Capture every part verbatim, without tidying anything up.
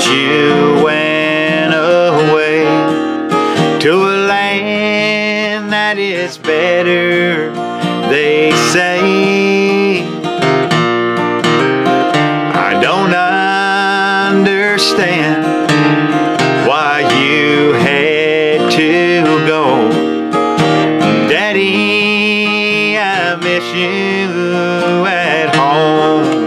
since you went away to a land that is better, they say. I don't understand why you had to go. Daddy, I miss you at home.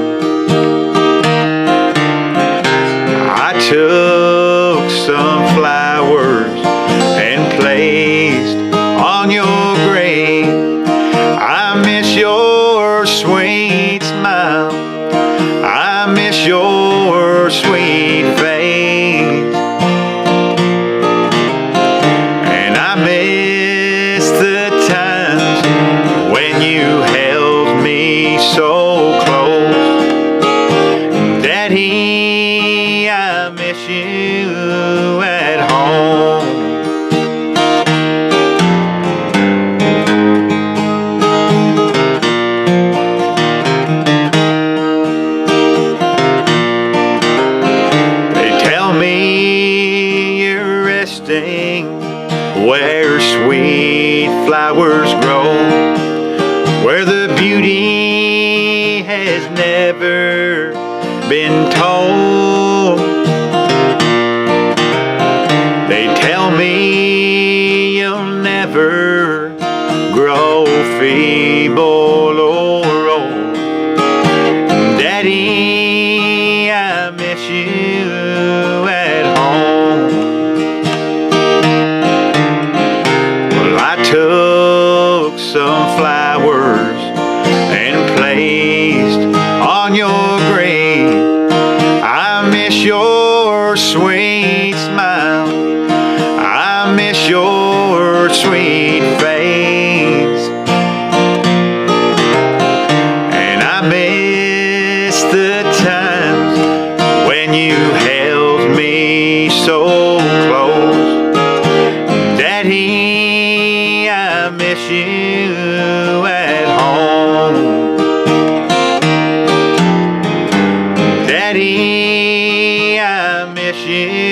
I took some flowers and placed on your grave. I miss your sweet smile, I miss your sweet face, and I miss the times when you held me so close. Daddy, I miss you at home. They tell me you're resting where sweet flowers grow, where the beauty has never been told. They tell me you'll never grow feeble or old. Daddy, I miss you at home. Well, I took some flowers and placed on your grave. I miss your sweet smile, I miss your sweet face, and I miss the times when you held me so close. Daddy, I miss you at home. Daddy, I miss you